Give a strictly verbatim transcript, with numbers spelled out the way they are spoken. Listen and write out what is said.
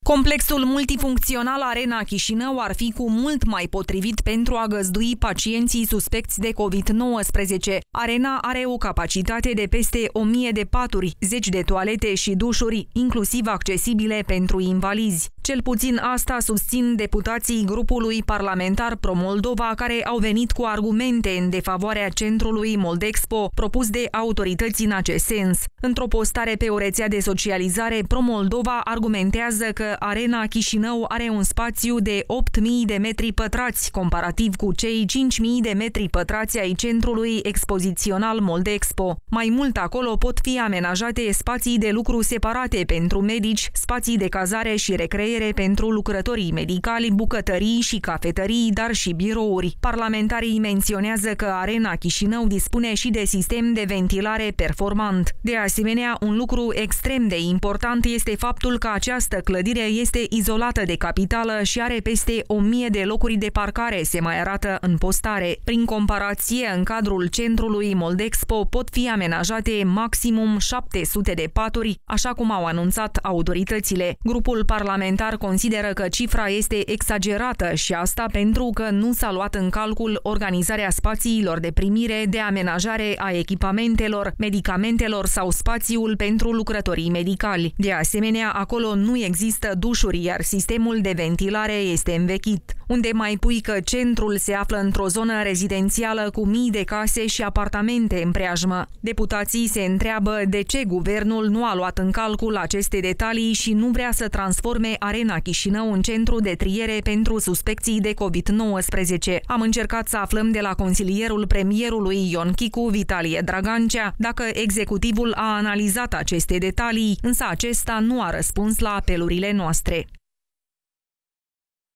Complexul multifuncțional Arena Chișinău ar fi cu mult mai potrivit pentru a găzdui pacienții suspecți de COVID nouăsprezece. Arena are o capacitate de peste o mie de paturi, zeci de toalete și dușuri, inclusiv accesibile pentru invalizi. Cel puțin asta susțin deputații grupului parlamentar Pro-Moldova, care au venit cu argumente în defavoarea centrului Moldexpo propus de autorități în acest sens. Într-o postare pe o rețea de socializare, Pro-Moldova argumentează că Arena Chișinău are un spațiu de opt mii de metri pătrați, comparativ cu cei cinci mii de metri pătrați ai centrului expozițional Moldexpo. Mai mult, acolo pot fi amenajate spații de lucru separate pentru medici, spații de cazare și recreere pentru lucrătorii medicali, bucătării și cafetării, dar și birouri. Parlamentarii menționează că Arena Chișinău dispune și de sistem de ventilare performant. De asemenea, un lucru extrem de important este faptul că această clădire este izolată de capitală și are peste o mie de locuri de parcare, se mai arată în postare. Prin comparație, în cadrul centrului Moldexpo pot fi amenajate maximum șapte sute de paturi, așa cum au anunțat autoritățile. Grupul parlamentar consideră că cifra este exagerată și asta pentru că nu s-a luat în calcul organizarea spațiilor de primire, de amenajare a echipamentelor, medicamentelor sau spațiul pentru lucrătorii medicali. De asemenea, acolo nu există dușuri, iar sistemul de ventilare este învechit. Unde mai pui că centrul se află într-o zonă rezidențială cu mii de case și apartamente în preajmă. Deputații se întreabă de ce guvernul nu a luat în calcul aceste detalii și nu vrea să transforme Arena Chișinău în centru de triere pentru suspecții de COVID nouăsprezece. Am încercat să aflăm de la consilierul premierului Ion Chicu, Vitalie Dragancea, dacă executivul a analizat aceste detalii, însă acesta nu a răspuns la apelurile noastre.